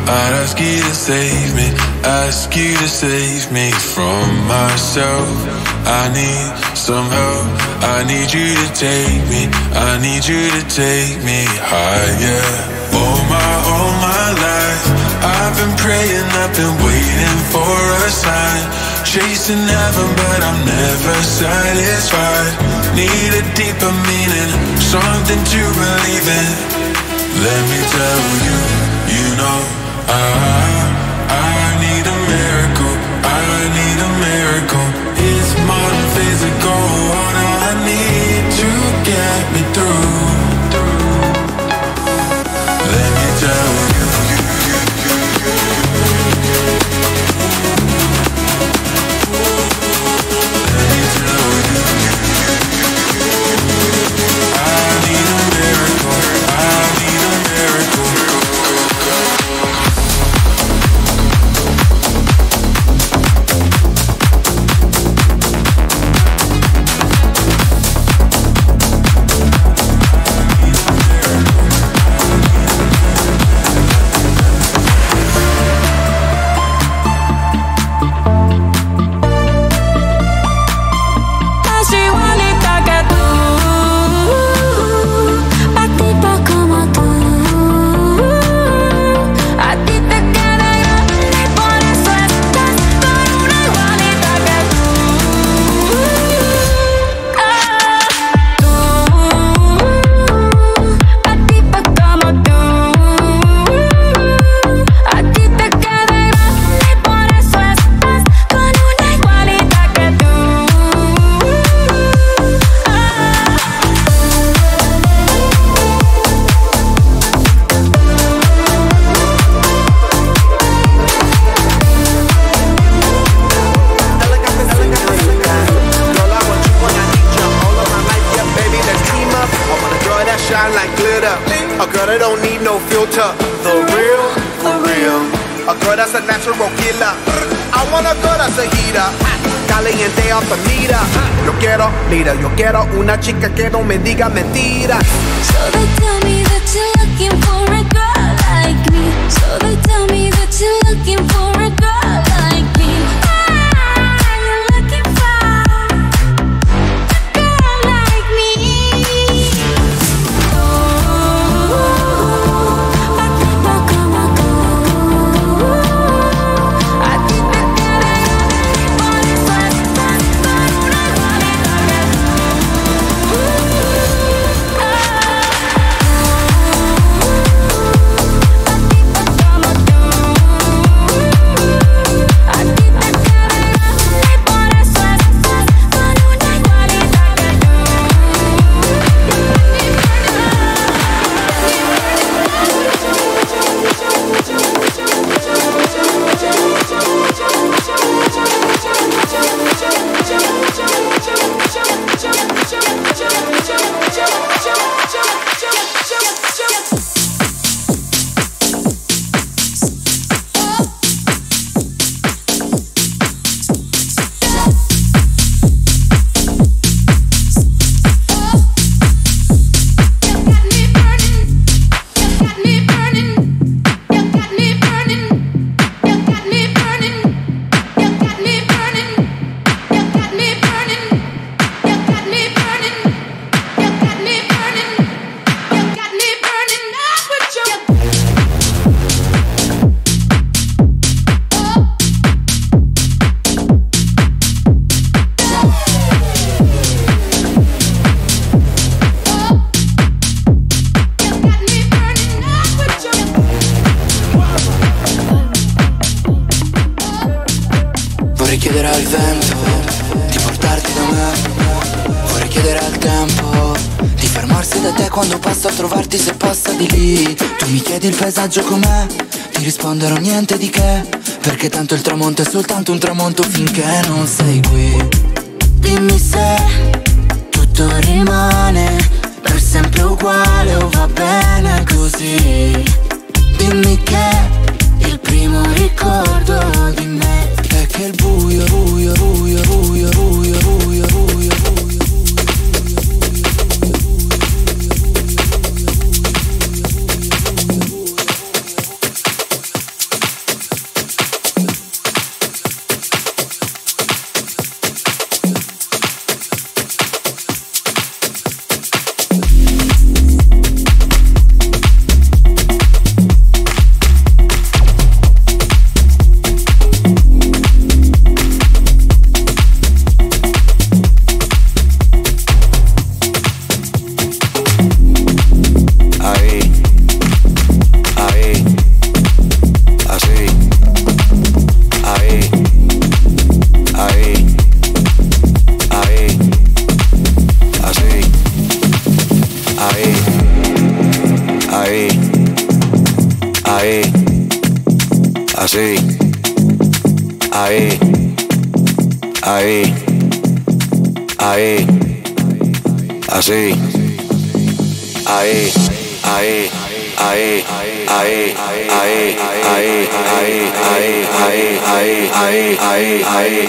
I'd ask you to save me, ask you to save me from myself. I need some help, I need you to take me, I need you to take me higher. All my life, I've been praying, I've been waiting for a sign. Chasing heaven, but I'm never satisfied. Need a deeper meaning, something to believe in. Let me tell you, you know I need a miracle, I need a miracle. It's more than physical, what I need to get me through. Let me tell you. Let me tell you. I need a miracle, I need a miracle. Yo quiero una chica que no me diga mentiras. So they tell me that you're looking for a girl like me. So they tell me that you're looking for a girl like me. You're looking for a girl like me. A tipo como tú. A ti te quedé, por eso estás con una igualita que tú. Il paesaggio com'è? Ti risponderò niente di che, perché tanto il tramonto è soltanto un tramonto finché non sei qui. Dimmi se tutto rimane per sempre uguale o va bene così. Dimmi che il primo ricordo di me è che il buio, buio, buio, buio, buio, buio, buio, buio. Así, ahí, ahí, ahí, así, ahí, ahí, ahí, ahí, ahí, ahí, ahí, ahí, ahí, ahí, ahí, ahí, ahí,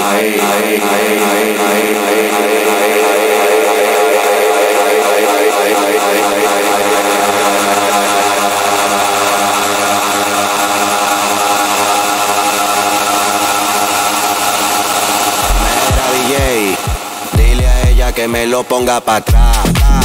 que me lo ponga pa' atrás,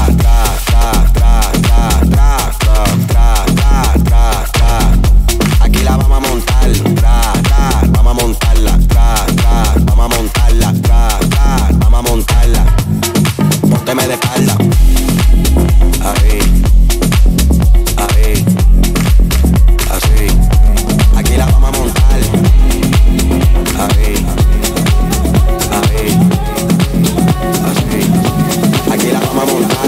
aquí la vamos a montar, vamos a montarla, vamos a montarla, vamos a montarla, pónteme de espalda, ahí, ahí, así, aquí la vamos a montar, ahí, ahí. Aquí la vamos a montar.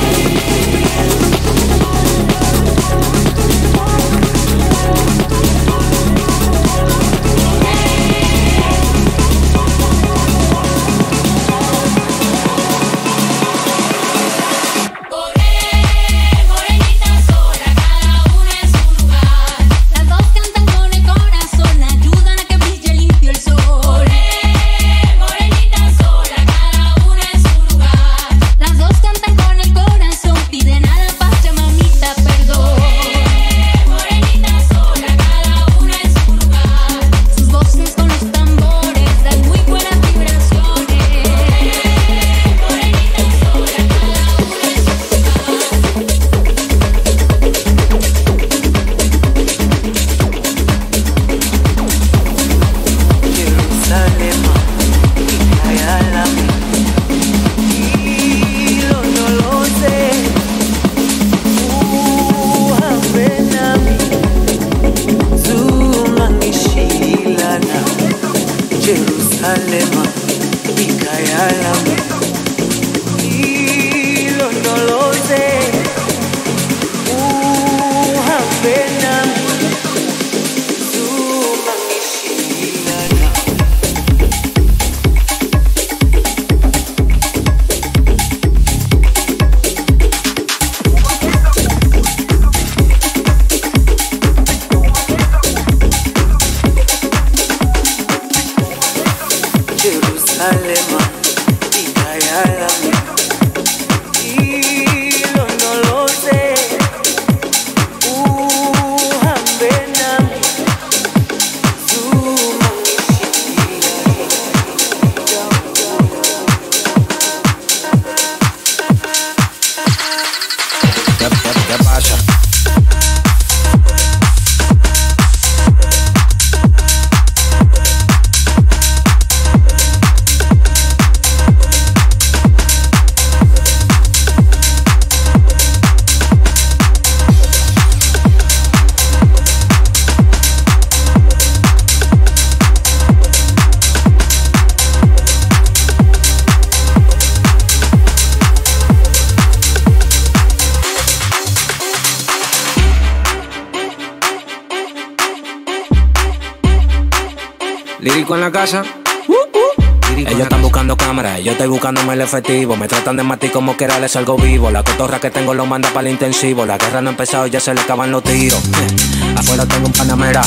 Lírico en la casa. Ellos están buscando cámaras, yo estoy buscándome el efectivo. Me tratan de matar como quiera les salgo vivo. La cotorra que tengo lo manda para el intensivo. La guerra no ha empezado y ya se le acaban los tiros. Afuera tengo un panamera.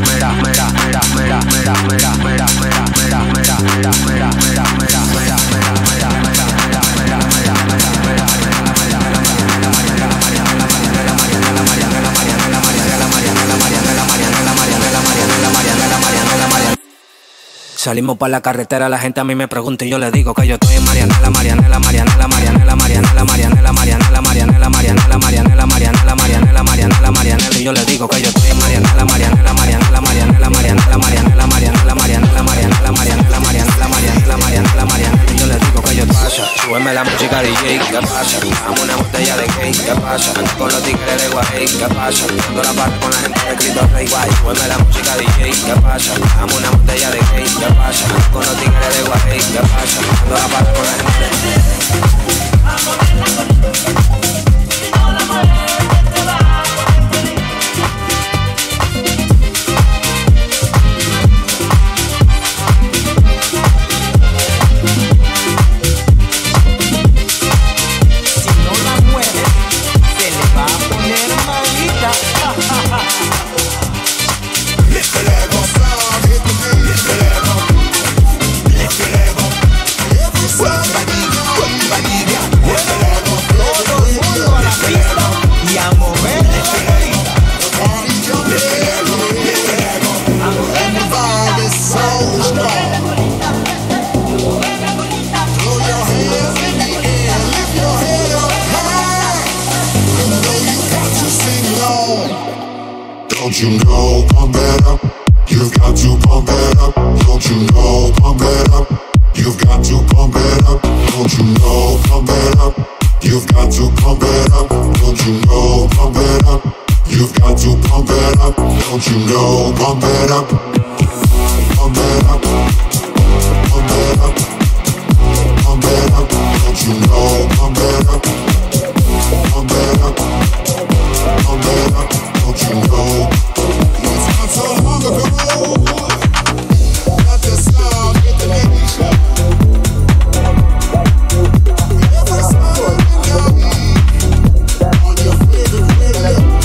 Salimos por la carretera, la gente a mí me pregunta y yo le digo que yo estoy en Marianela, Marianela, Marianela, Marianela, Marianela, Marianela, Marianela, Marianela, Marianela, Marianela, Marianela, Marianela, Marianela, Marianela, y yo le digo que yo estoy en Marianela, Marianela, Marianela, Marianela, Marianela, Marianela, Marianela, Marianela, Marianela, Marianela, Marianela, Marianela, Marianela, Marianela, y yo le digo que yo pasa, súbeme la música DJ, ¿qué pasa? Dame una botella de cake, ¿qué pasa? Ando con los tigres de Guay, ¿qué pasa? Dando la parte con la gente de Cristo Rey, guay, súbeme la música DJ, ¿qué pasa? Dame una botella de cake, ¿qué pasa? Con los tigres de Guay, ¿qué pasa? Dando la parte con la gente. Don't you know, pump it up. You've got to pump it up. Don't you know, pump it up. You've got to pump it up. Don't you know, pump it up. You've got to pump it up. Don't you know, pump it up. You've got to pump it up. Don't you know, pump it up. Pump it up. Pump it up. Pump it up. Don't you know, pump it up. Pump it up. Pump it up. Don't you know? It's not so long ago. Let the sound hit the nation. Every song on your favorite radio.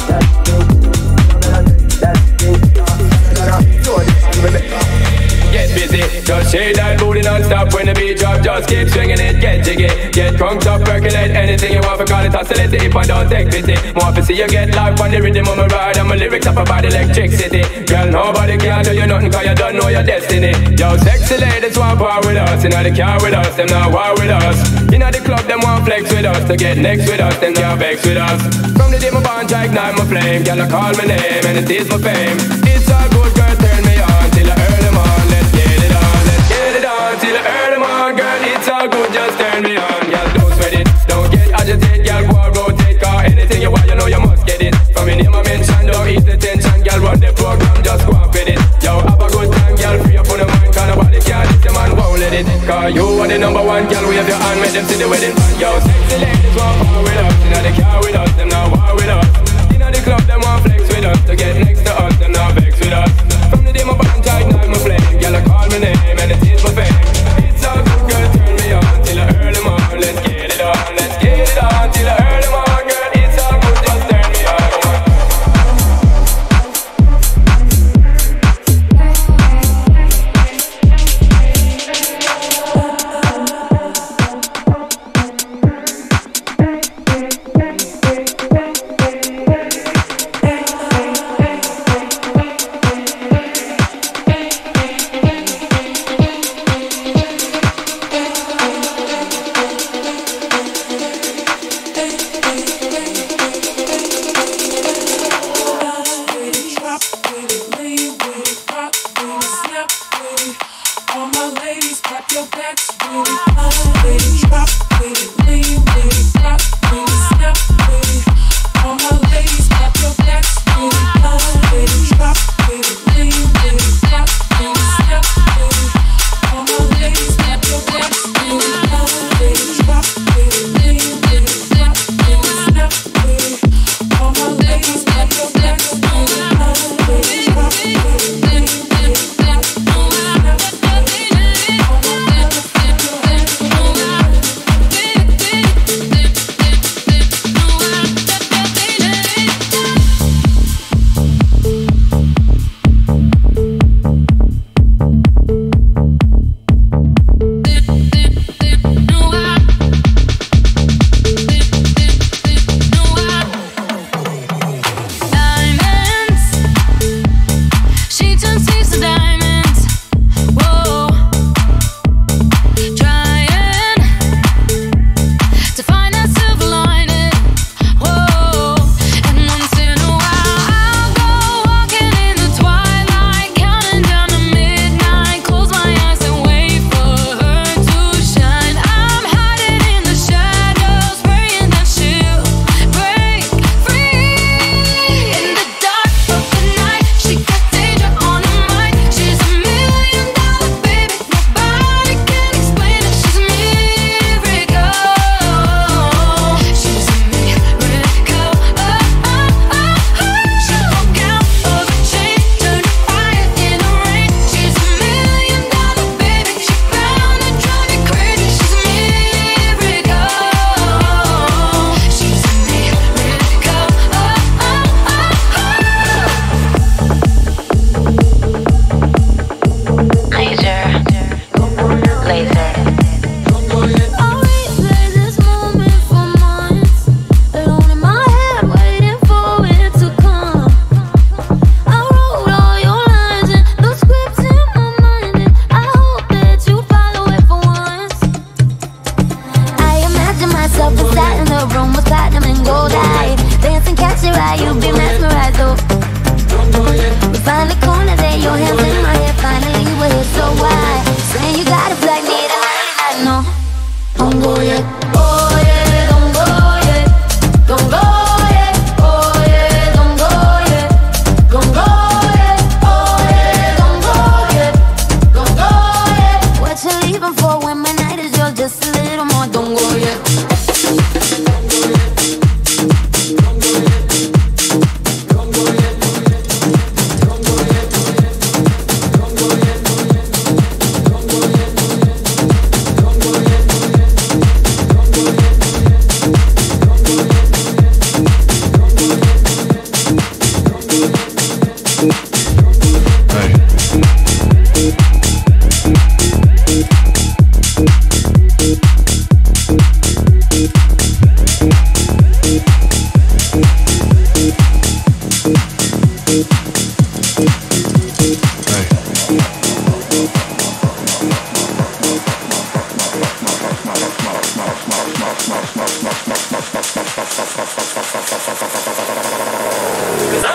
Get busy, just shake that booty non-stop. When the beat drop, just keep swinging it. Get jiggy, get crunked up, percolate. Anything you want, for call it oscillate. If I don't take pity, more to see you get live on the rhythm of my ride. And my lyrics up about electricity. Girl, nobody can do you nothing, cause you don't know your destiny. Yo, sexy ladies want war with us. You know they care with us, them not war with us. You know the club, them want flex with us. To get next with us, them can't vex with us. From the day my bond, I ignite my flame. Girl, I call my name, and it is my fame. It's all good, girl, turn me on till I earn them on. Let's get it on, let's get it on till I earn them on. Girl, it's all good, just turn me on. Girl, don't sweat it, don't get agitated. Girl, go and rotate, cause anything you want, you know you must get it. From your name I mention, don't ease the tension. Girl, run the program, just go and fit it. Yo, have a good time, girl, free up on the mind. Cause nobody can hit the man, won't let it. Cause you are the number one, girl, wave your hand, make them see the wedding band. Yo, sexy ladies want war with us. You know they care with us, them not war with us. You know the club, them want flex with us. To get next to us, them not vex with us. From the day my band, I ignite my flame. Girl, I call my name, and it is my fame. It's all good, girl, turn me on till I earn them on.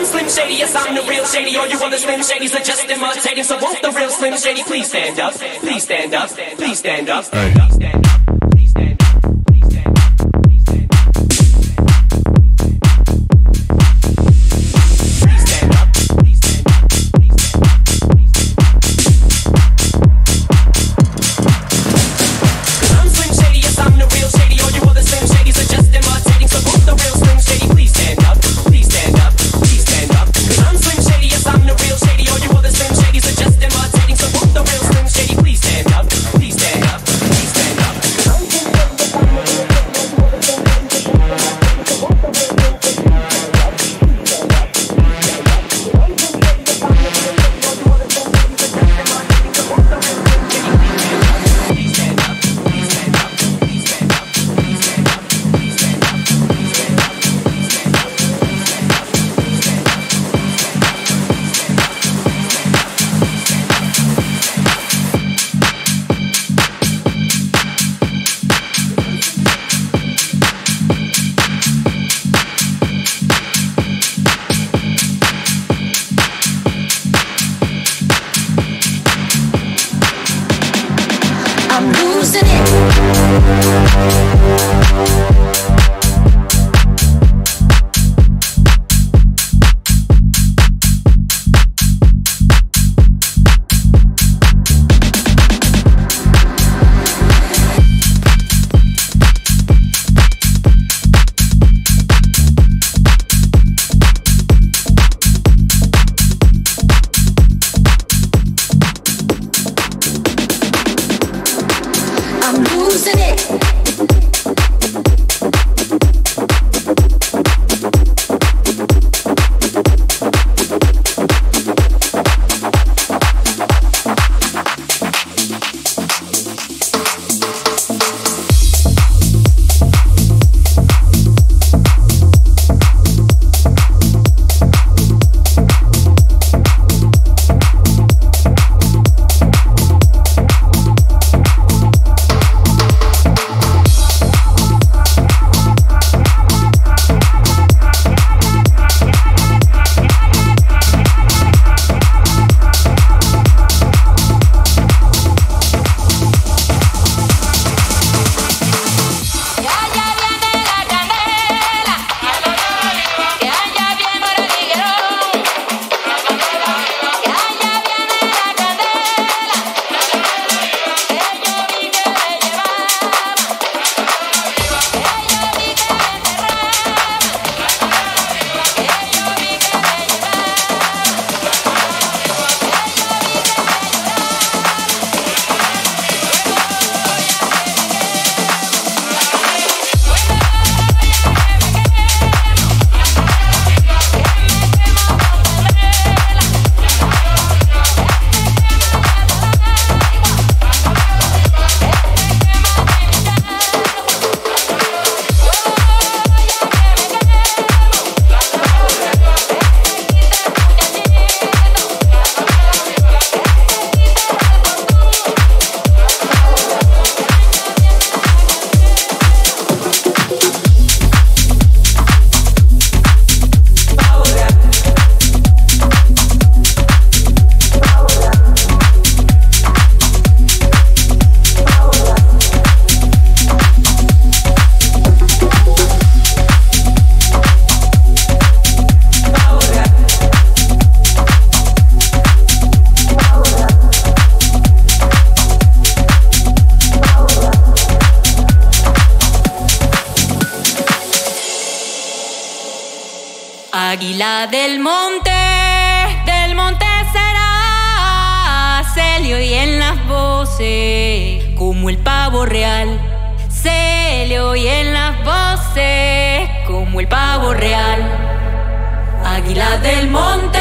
I'm Slim Shady, yes I'm the real Shady. All you other Slim Shadys are just imitating. So won't the real Slim Shady please stand up? Please stand up. Please stand up. Please stand up. Águila del monte será, se le oyen las voces como el pavo real. Se le oyen las voces como el pavo real. Águila del monte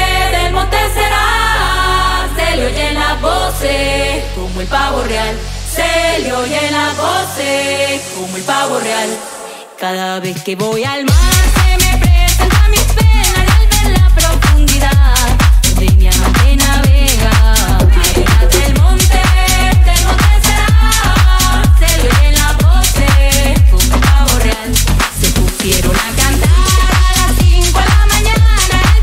será, se le oyen las voces como el pavo real. Se le oyen las voces como el pavo real. Cada vez que voy al mar se me presenta mis penas al ver la profundidad donde mi amante navega. Águila del monte será, se le oyen las voces como el pavo real. Se pusieron a cantar a las 5 de la mañana.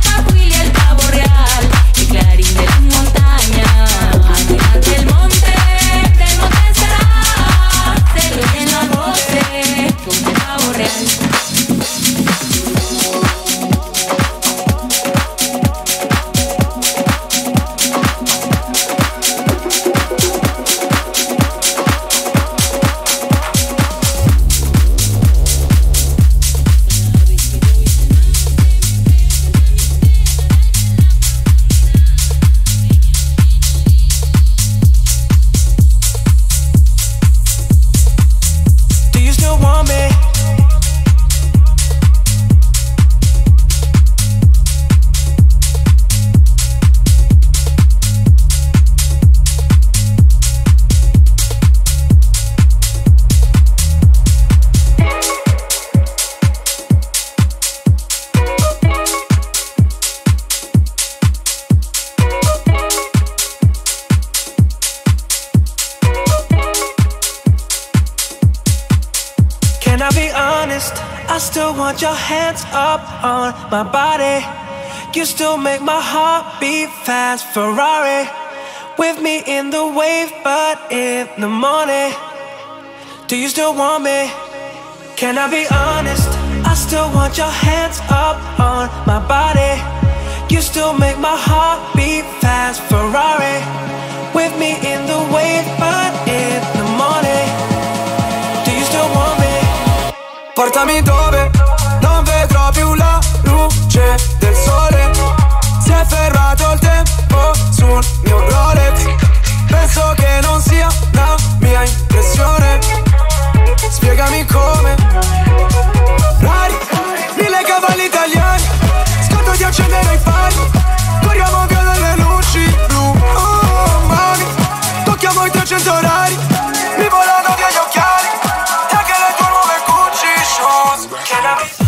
I still want your hands up on my body. You still make my heart beat fast. Ferrari with me in the wave, but in the morning. Do you still want me? Can I be honest? I still want your hands up on my body. You still make my heart beat fast. Ferrari with me in the wave, but in the morning. Do you still want me? Portami dove non vedrò più la luce del sole. Si è fermato il tempo sul mio Rolex. Penso che non sia la mia impressione. Spiegami come. Rari, 1000 cavalli italiani. Scotto di accendere i fari. Corriamo via dalle luci blu. Oh, mani, tocchiamo i 300 orari. Mi volano via gli occhiali. E anche le tue nuove Gucci shoes. Can I be?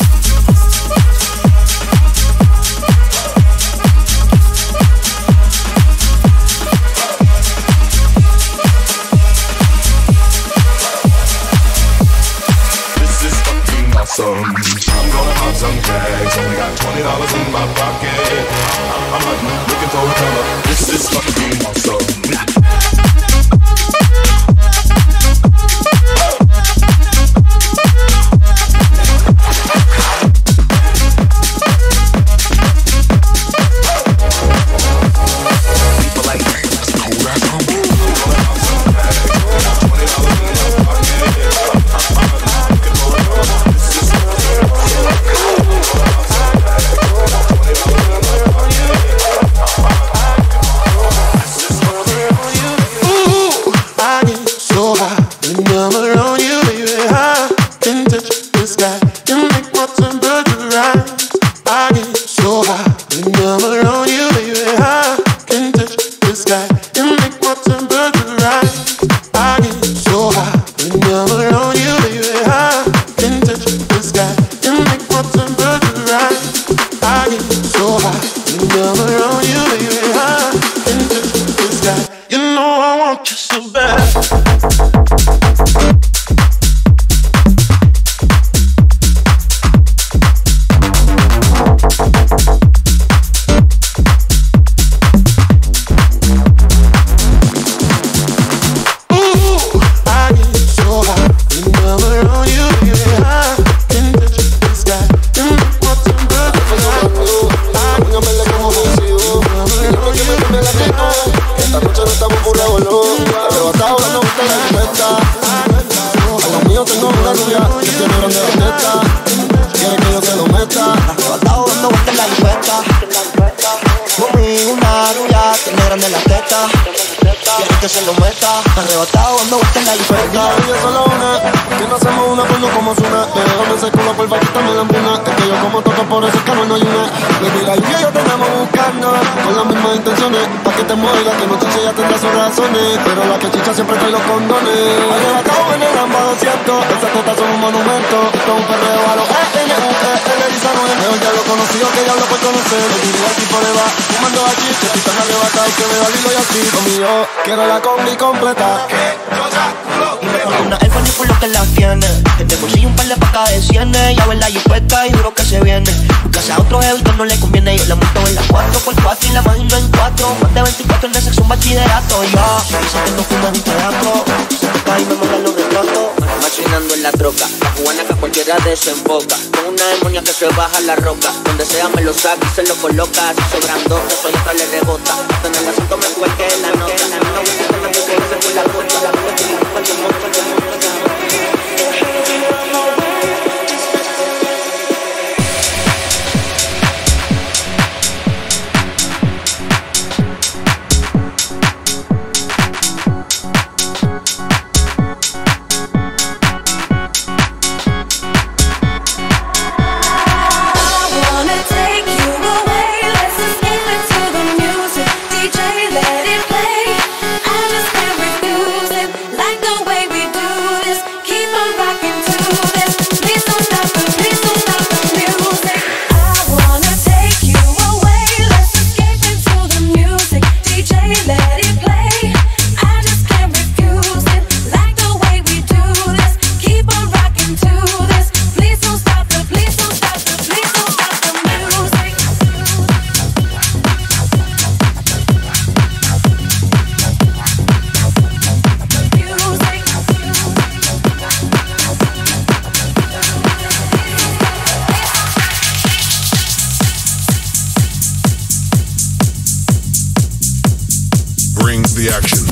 I'm gonna pop some tags. Only got $20 in my pocket. I'm like looking for a color. This is fucking awesome. Pero la que chicha siempre trae los condones. Arrebatado en el ambado siento. Esas tetas son un monumento. Esto es un perreo a los mejor ya lo conocido que ya lo puedo conocer. Le diré aquí por Eva, fumando aquí. Se pitan arrebatados que me da Lilo y así. Conmigo quiero la combi completa. Y me pongo una elfa ni por lo que la tiene. Que te consigue un par de pacas de cienes. Ya ves la jipeta y juro que se viene. Buscase a otro evito no le conviene. Yo la monto en la 4x4 y la imagino en 4. Más de 24 en el sexo un bachillerato. Yo dice que no fumas ni te asco. Se te cae y me mandan los retratos. Machinando en la troca. La cubana que a cualquiera desemboca. Con una demonia que se baja la roca. Donde sea me lo saca y se lo coloca. Si sobran dos, que soy otra le rebota. En el asunto me cuelque la nota. No busco que me puse ese por la gota. La boca que me cuelque el monstruo. Like the way we do this, keep on rocking to this. the action.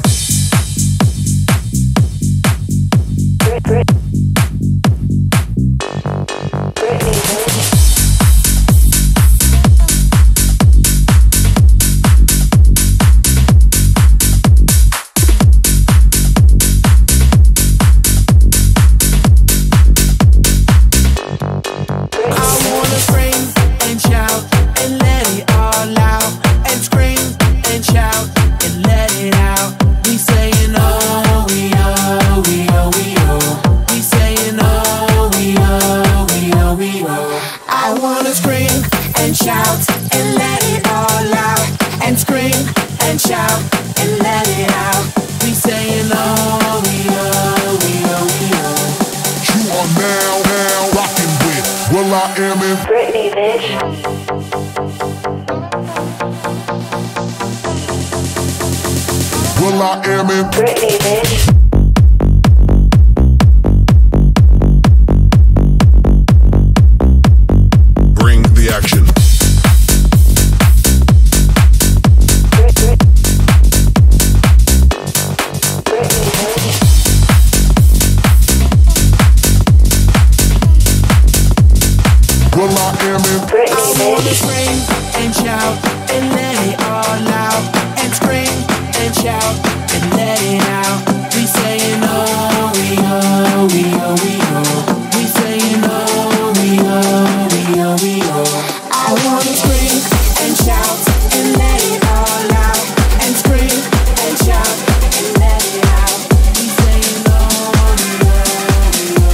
Britney, bitch. Well, I am in Britney, bitch. Bring the action. Well, I am in Britney, I wanna scream and shout and let it all out, and scream and shout and let it out. We saying oh, we oh, we oh, we oh. We saying oh, we oh, we oh, we oh. I wanna scream and shout and let it all out, and scream and shout and let it out. We saying oh, we oh, we oh.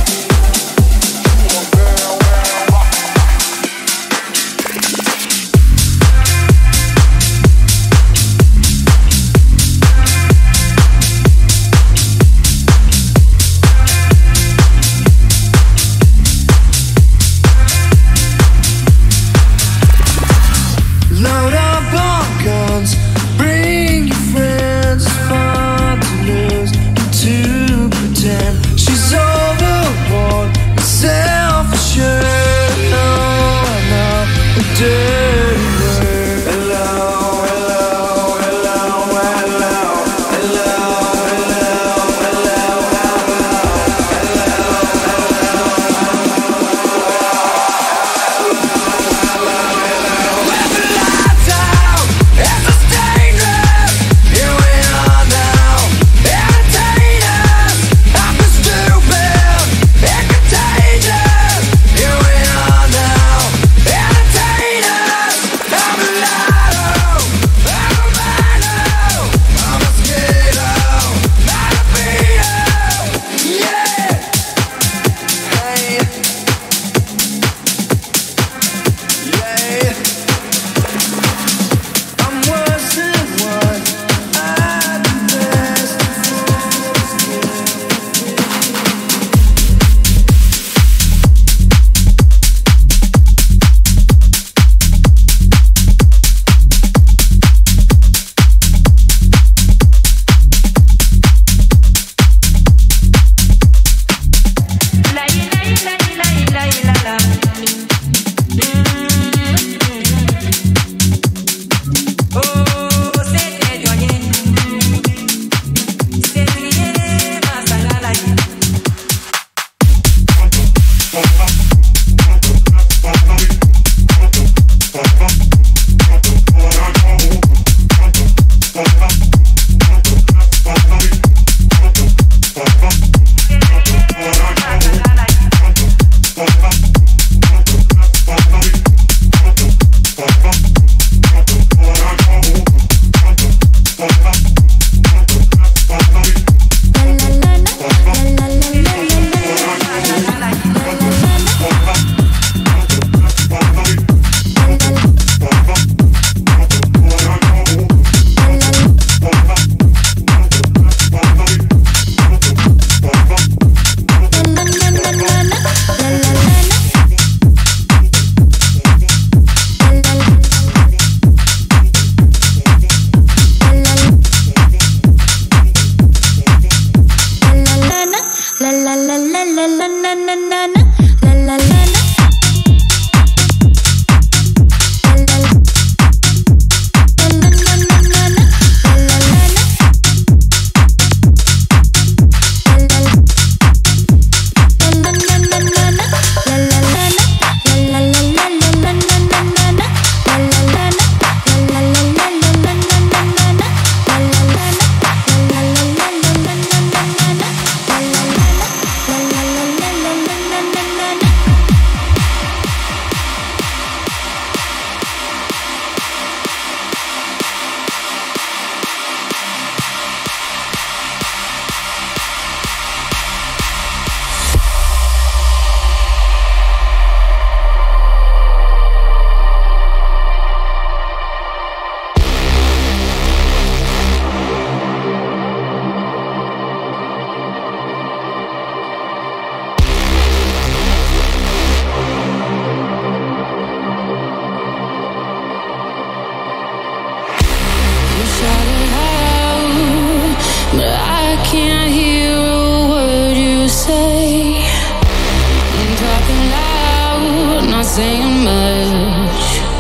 saying much.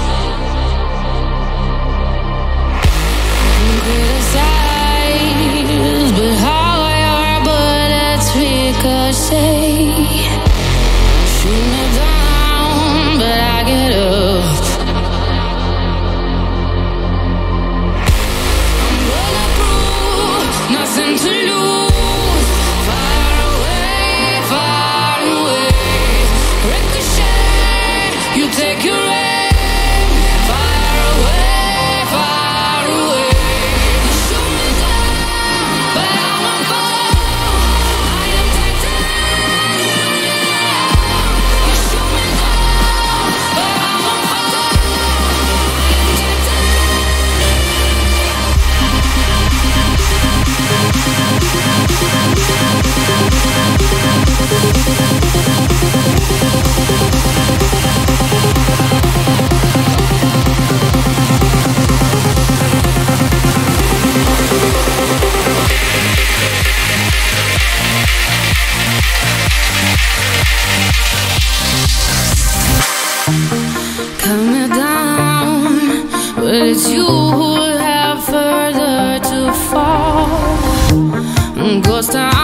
Criticize, but how your bullets ricochet. Shoot me down, but I get up. I'm bulletproof, nothing to lose. Far away, far away. Ricochet, you take your aim. Far away, far away. You shoot me down, but I won't fall. I am titanium. You shoot me down, but I won't fall. I am cut me down, but it's you who have further to fall. Ghost town.